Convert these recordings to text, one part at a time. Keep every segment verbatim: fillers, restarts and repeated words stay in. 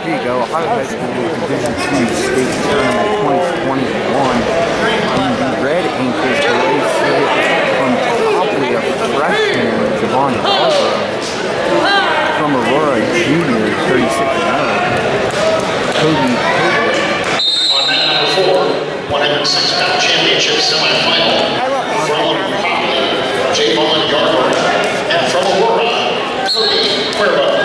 There you go, Ohio High School Division two State Tournament twenty twenty-one. The Red Ankles race from probably a freshman, Javon Harper, from Aurora Junior, thirty-six and oh. Cody Cody. On mat number four, one hundred six pound championship semifinal from Copley, Javon Yarborough, and from Aurora, Cody Cuervo.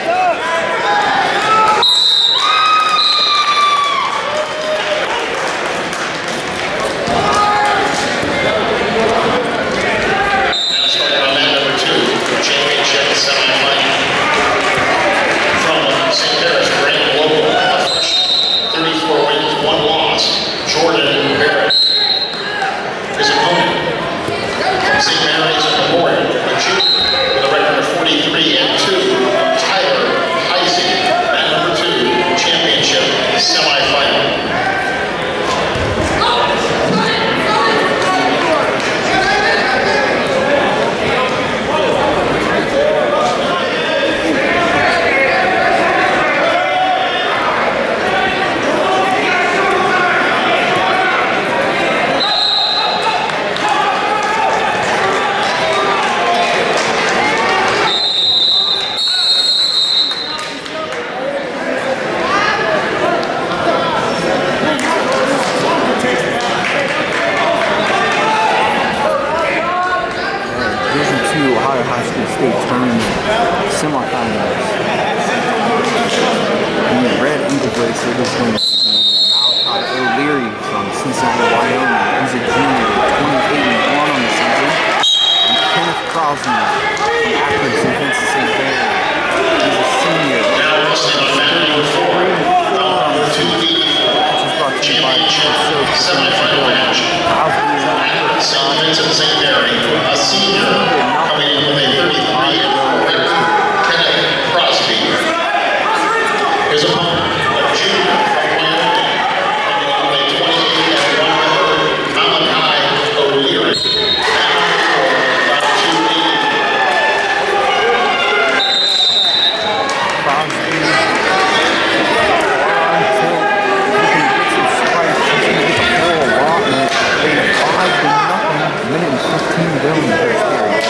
Ohio High School State Tournament semifinals. The Red Eagles racer is going to be Malachi O'Leary from Cincinnati, Wyoming. He's a junior, twenty-eight and one on the season. And Kenneth Crosby from Akron, Saint Vincent Saint Mary. He's a senior. Now wrestling on mat number four, round two eighty-four. Match is brought to you by semifinal match. Akron, Saint Vincent Saint Mary, a senior. Coming in with a thirty-three and four, Kenneth Crosby. His opponent, a junior from Wyoming, coming in with a twenty-eight and one, Malachi O'Leary. Round two eighty-four. Crosby. Looking to get some strikes. He's going to get the full allotment. They five to nothing. Minute and fifteen to go in the first period.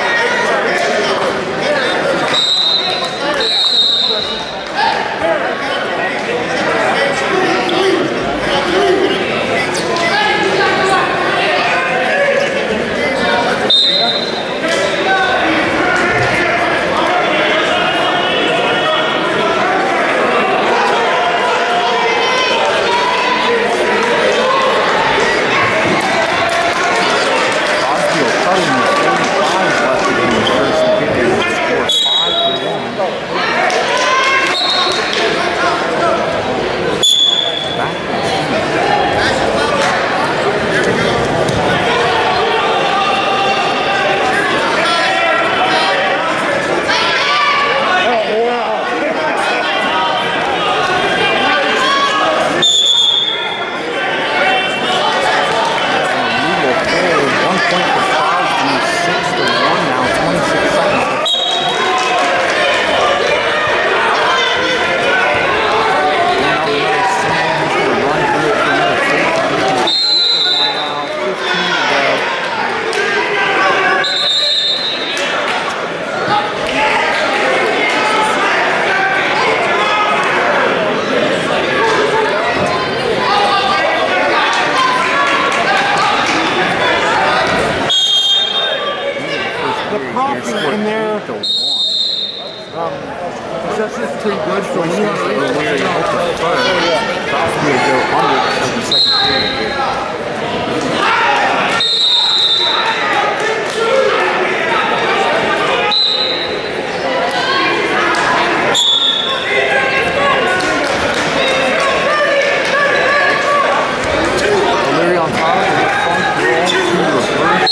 In there, um, that's just pretty good for when you want to reach the first. Crosby will go under the second period here. O'Leary on top of the front roll to reverse.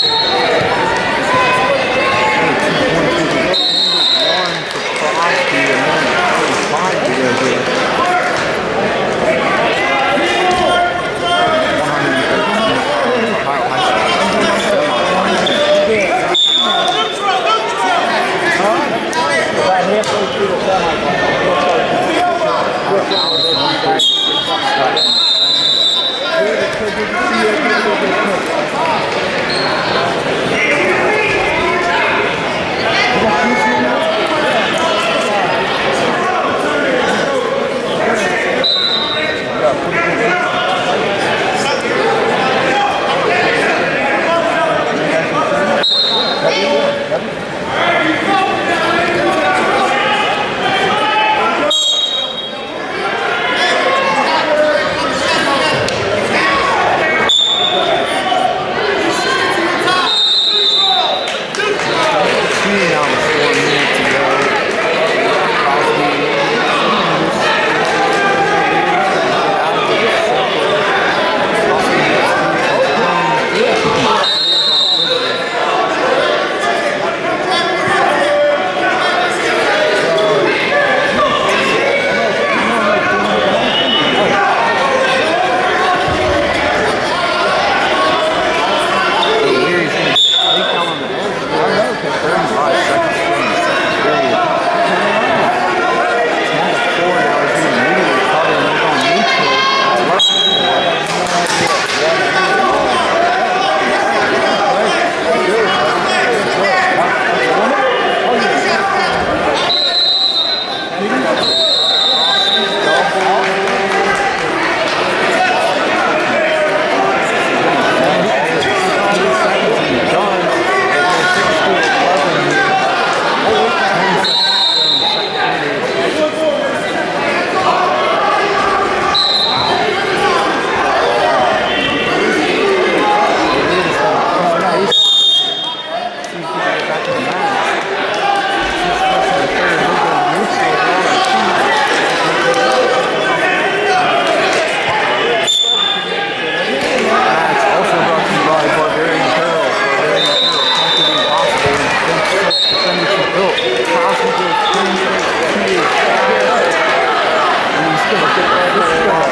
Finish is built. Crosby goes clean straight to his chest. And he's going to get that ball off.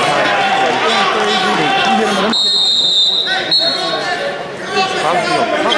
Crosby will